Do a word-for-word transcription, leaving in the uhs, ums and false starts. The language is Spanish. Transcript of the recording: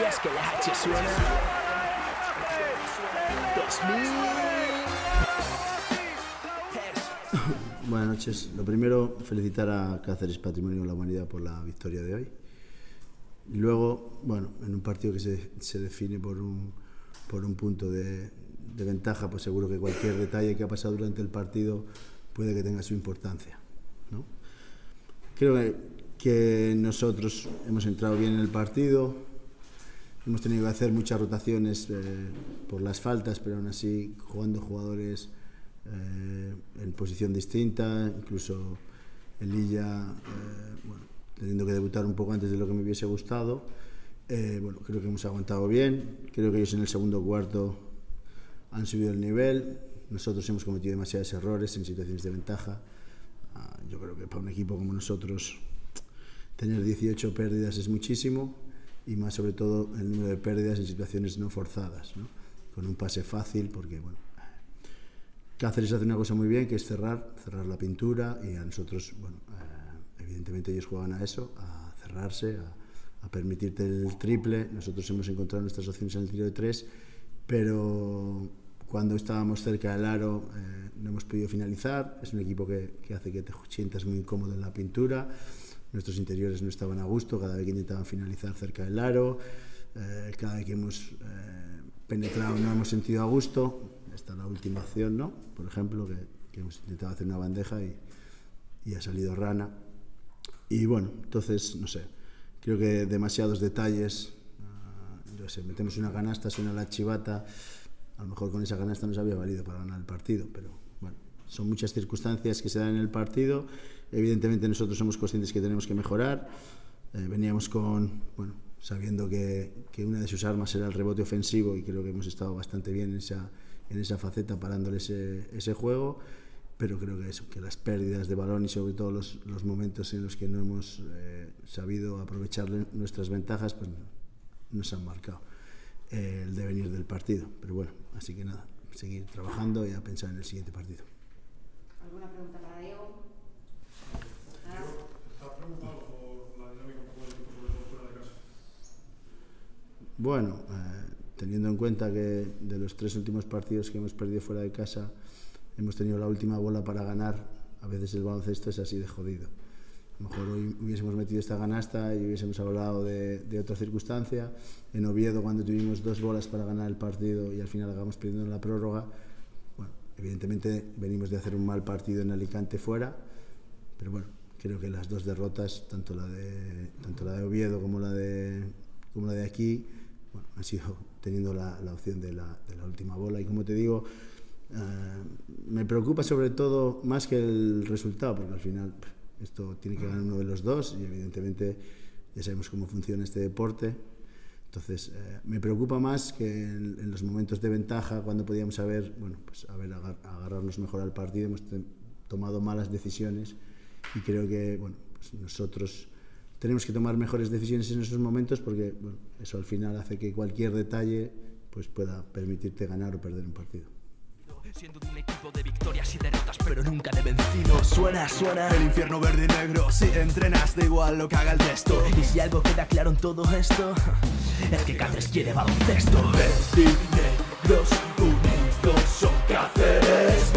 es que la H suena. dos mil. Buenas noches. Lo primero, felicitar a Cáceres Patrimonio de la Humanidad por la victoria de hoy. Y luego, bueno, en un partido que se, se define por un, por un punto de, de ventaja, pues seguro que cualquier detalle que ha pasado durante el partido puede que tenga su importancia, ¿no? Creo que, que nosotros hemos entrado bien en el partido, hemos tenido que hacer muchas rotaciones eh, por las faltas, pero aún así jugando jugadores eh, en posición distinta, incluso Elilla, eh, bueno, teniendo que debutar un poco antes de lo que me hubiese gustado. Eh, bueno, creo que hemos aguantado bien, creo que ellos en el segundo cuarto han subido el nivel, nosotros hemos cometido demasiados errores en situaciones de ventaja. Ah, yo creo que para un equipo como nosotros tener dieciocho pérdidas es muchísimo, y más sobre todo el número de pérdidas en situaciones no forzadas, ¿no? Con un pase fácil, porque bueno, Cáceres hace una cosa muy bien, que es cerrar, cerrar la pintura, y a nosotros, bueno, eh, evidentemente ellos juegan a eso, a cerrarse, a, a permitirte el triple. Nosotros hemos encontrado nuestras opciones en el tiro de tres, pero cuando estábamos cerca del aro eh, no hemos podido finalizar. Es un equipo que, que hace que te sientas muy incómodo en la pintura. Nuestros interiores no estaban a gusto cada vez que intentaban finalizar cerca del aro. Eh, cada vez que hemos eh, penetrado no hemos sentido a gusto. Esta es la última acción, ¿no? Por ejemplo, que, que hemos intentado hacer una bandeja y, y ha salido rana. Y bueno, entonces, no sé, creo que demasiados detalles. Uh, yo sé, metemos una canasta, suena la chivata. A lo mejor con esa canasta nos había valido para ganar el partido, pero bueno, son muchas circunstancias que se dan en el partido. Evidentemente nosotros somos conscientes que tenemos que mejorar. Eh, veníamos con, bueno, sabiendo que, que una de sus armas era el rebote ofensivo, y creo que hemos estado bastante bien en esa, en esa faceta, parándole ese, ese juego, pero creo que eso, que las pérdidas de balón y sobre todo los, los momentos en los que no hemos eh, sabido aprovechar nuestras ventajas, pues nos han marcado eh, el devenir del partido. Pero bueno, así que nada, seguir trabajando y a pensar en el siguiente partido. ¿Alguna pregunta para Diego? ¿Estás preocupado por la dinámica un poco del equipo, sobre todo fuera de casa? Bueno, eh, teniendo en cuenta que de los tres últimos partidos que hemos perdido fuera de casa hemos tenido la última bola para ganar, a veces el baloncesto es así de jodido. A lo mejor hoy hubiésemos metido esta canasta y hubiésemos hablado de, de otra circunstancia. En Oviedo, cuando tuvimos dos bolas para ganar el partido y al final acabamos perdiendo en la prórroga, bueno, evidentemente venimos de hacer un mal partido en Alicante fuera, pero bueno, creo que las dos derrotas, tanto la de, tanto la de Oviedo como la de, como la de aquí, bueno, han sido teniendo la, la opción de la, de la última bola. Y como te digo, uh, me preocupa sobre todo más que el resultado, porque al final esto tiene que ganar uno de los dos, y evidentemente ya sabemos cómo funciona este deporte. Entonces, eh, me preocupa más que en, en los momentos de ventaja, cuando podíamos haber, bueno, pues haber agar, agarrarnos mejor al partido. Hemos te, tomado malas decisiones, y creo que, bueno, pues nosotros tenemos que tomar mejores decisiones en esos momentos, porque bueno, eso al final hace que cualquier detalle pues pueda permitirte ganar o perder un partido. Siendo de un equipo de victorias y derrotas, pero nunca de vencidos. Suena, suena el infierno verde y negro. Si entrenas, da igual lo que haga el resto. Y si algo queda claro en todo esto, es que Cáceres quiere baloncesto. Verde y negros unidos son Cáceres.